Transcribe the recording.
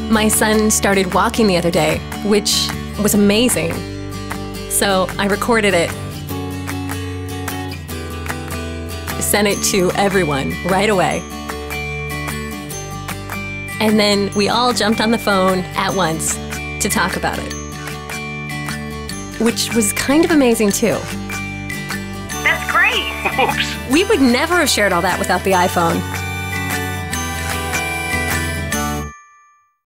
My son started walking the other day, which was amazing. So I recorded it, sent it to everyone right away. And then we all jumped on the phone at once to talk about it, which was kind of amazing too. That's great! Oops. We would never have shared all that without the iPhone.